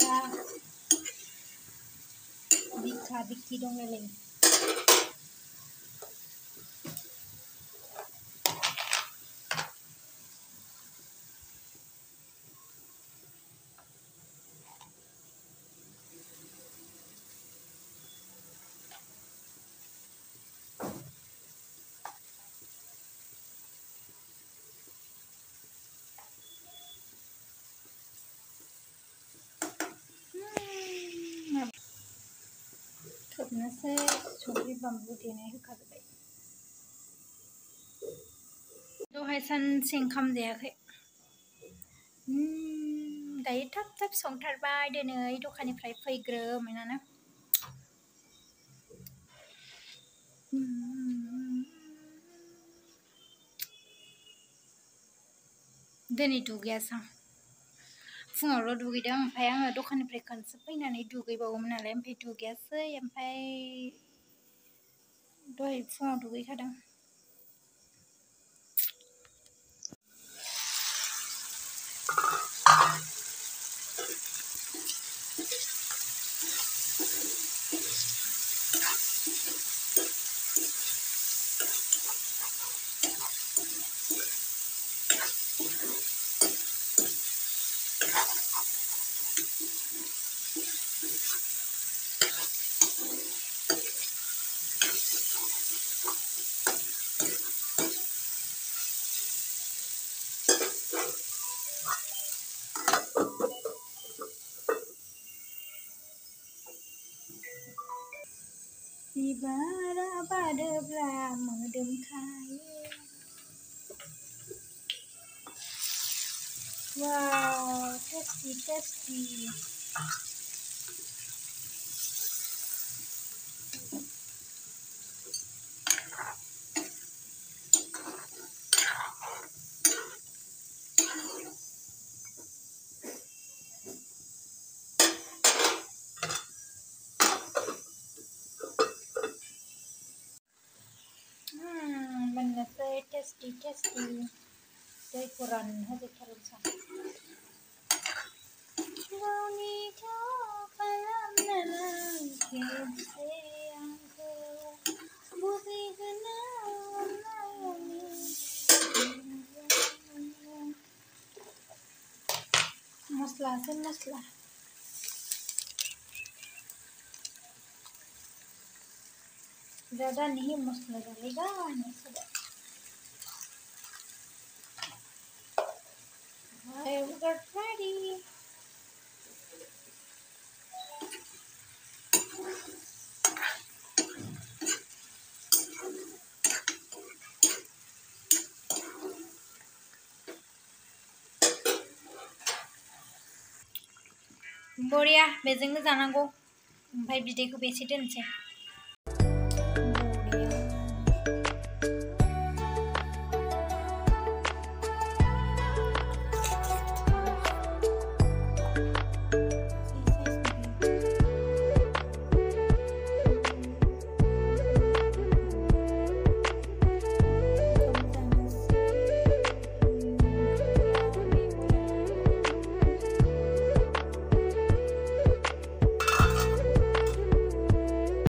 Bica Bici dong lele. खोबनोसै संख्रि बानलु देनाय होखाजोब्बाय। दहाय सानसे ओंखाम जायाखै। दायो थाब थाब संथारबाय दिनै दखाननिफ्राय फैग्रोमोनानो। दिनै दुगैयासां फुङावल' दुगैदों ओमफ्राय आङो दखाननिफ्राय खनसे फैनानै दुगैबावोमोन नालाय ओमफ्राय दुगैयासै ओमफ्राय दहाय फुङाव दुगैखादों। बिबारा बारोब्ला मोदोमखायो। Wow tasty tasty. बननोसै टेस्टी टेस्टी। दैखौ रानहोजोबथारनोसै। गावनिखौ खालामना खेबसे आंखौ बुजिहोनो अननायनि मस्लासो मस्ला। ज़्यादा नहीं मसला डालेगा I got ready. बरिया बेजोंनो जानांगौ ओमफ्राय बिदैखौ बेसे दोनसै।